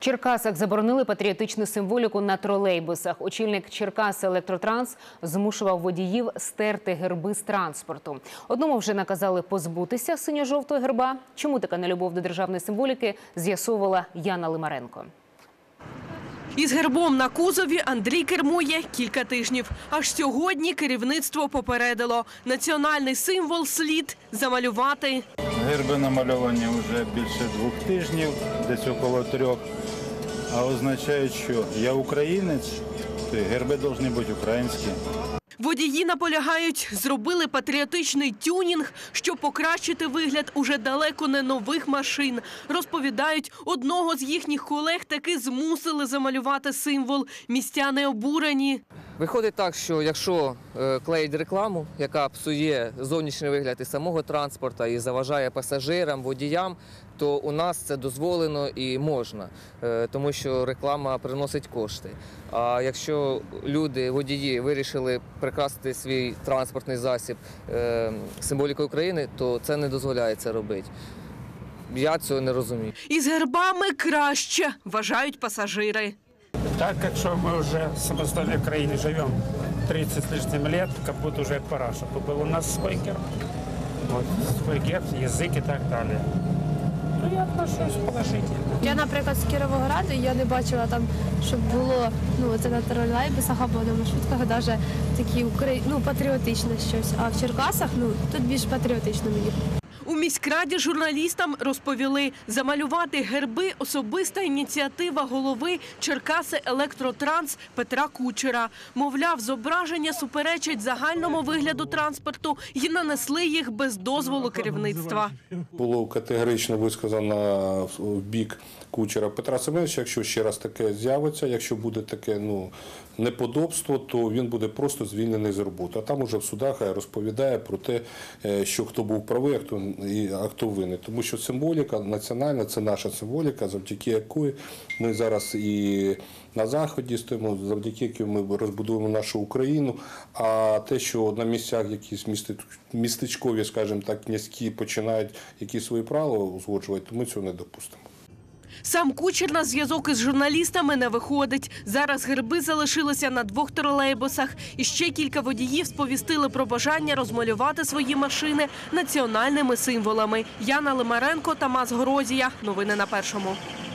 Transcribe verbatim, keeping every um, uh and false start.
Черкасах заборонили патріотичну символіку на тролейбусах. Очільник Черкас Електротранс змушував водіїв стерти герби з транспорту. Одному вже наказали позбутися синьо-жовтого герба. Чому така нелюбов до державної символіки, з'ясовувала Яна Лимаренко. Із гербом на кузові Андрій кермує кілька тижнів. Аж сьогодні керівництво попередило – національний символ слід замалювати. Герби намальовані вже більше двох тижнів, десь около трьох. А означає, що я українець, то герби повинні бути українські. Водії наполягають, зробили патріотичний тюнінг, щоб покращити вигляд уже далеко не нових машин. Розповідають, одного з їхніх колег таки змусили замалювати символ. Містяни обурені. Виходить так, що якщо клеїть рекламу, яка псує зовнішній вигляд і самого транспорту, і заважає пасажирам, водіям, то у нас це дозволено і можна, тому що реклама приносить кошти. А якщо люди, водії, вирішили прикрасити свій транспортний засіб символікою України, то це не дозволяється робити. Я цього не розумію. Із гербами краще, вважають пасажири. Так как что мы уже в самостоятельной краине живем тридцать с лишним лет, как будто уже пора, чтобы был у нас свой герб, вот, свой герб, язык и так далее. Ну, я отношусь положительно. Я, наприклад, з Кіровограду, я не бачила там, щоб було, ну, це на тролейбусах або на маршрутках, навіть такі, ну, патріотичне щось. А в Черкасах, ну, тут більш патріотично мені. У міськраді журналістам розповіли, замалювати герби – особиста ініціатива голови Черкаси Електротранс Петра Кучера. Мовляв, зображення суперечать загальному вигляду транспорту і нанесли їх без дозволу керівництва. Було категорично висказано в бік Кучера Петра Семеновича, якщо ще раз таке з'явиться, якщо буде таке ну, неподобство, то він буде просто звільнений з роботи. А там уже в судах розповідає про те, що хто був правий, а хто, а хто винний. Тому що символіка національна – це наша символіка, завдяки якої ми зараз і на Заході стоїмо, завдяки якій ми розбудуємо нашу Україну. А те, що на місцях якісь містечкові, скажімо так, князькі починають якісь свої правила узгоджувати, то ми цього не допустимо. Сам Кучер на зв'язок із журналістами не виходить. Зараз герби залишилися на двох тролейбусах. І ще кілька водіїв сповістили про бажання розмалювати свої машини національними символами. Яна Лимаренко, Тамас Горозія. Новини на Першому.